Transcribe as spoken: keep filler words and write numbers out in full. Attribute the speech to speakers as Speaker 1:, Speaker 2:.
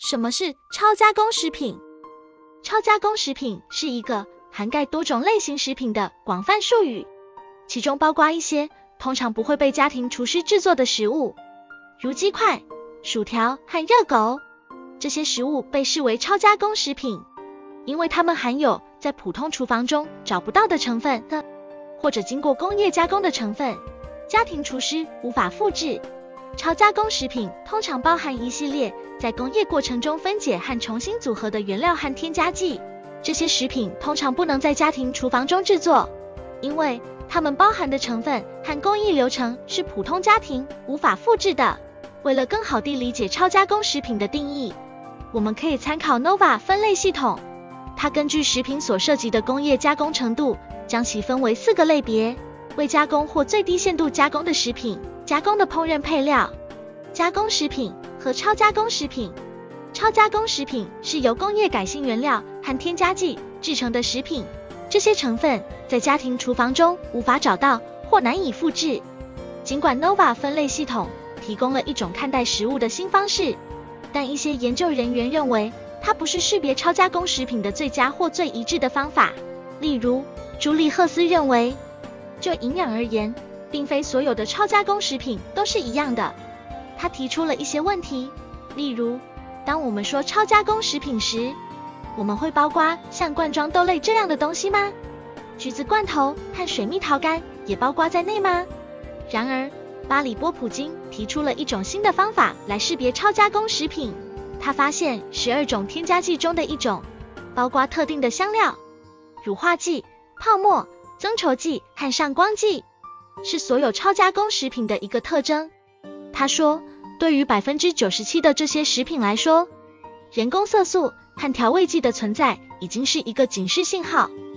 Speaker 1: 什么是超加工食品？
Speaker 2: 超加工食品是一个涵盖多种类型食品的广泛术语，其中包括一些通常不会被家庭厨师制作的食物，如鸡块、薯条和热狗。这些食物被视为超加工食品，因为它们含有在普通厨房中找不到的成分，或者经过工业加工的成分，家庭厨师无法复制。超加工食品通常包含一系列在工业过程中分解和重新组合的原料和添加剂，这些食品通常不能在家庭厨房中制作，因为它们包含的成分和工艺流程是普通家庭无法复制的。为了更好地理解超加工食品的定义，我们可以参考 Nova 分类系统，它根据食品所涉及的工业加工程度，将其分为四个类别：未加工或最低限度加工的食品、加工的烹饪配料、加工食品和超加工食品。超加工食品是由工业改性原料和添加剂制成的食品，这些成分在家庭厨房中无法找到或难以复制。尽管 Nova 分类系统提供了一种看待食物的新方式，但一些研究人员认为它不是识别超加工食品的最佳或最一致的方法。例如，朱利赫斯认为，就营养而言，并非所有的超加工食品都是一样的。他提出了一些问题，例如，当我们说超加工食品时，我们会包括像罐装豆类这样的东西吗？橘子罐头和水蜜桃干也包括在内吗？然而，巴里波普金提出了一种新的方法来识别超加工食品。他发现十二种添加剂中的一种，包括特定的香料、乳化剂、泡沫、增稠剂和上光剂，是所有超加工食品的一个特征。他说，对于 百分之九十七 的这些食品来说，人工色素和调味剂的存在已经是一个警示信号。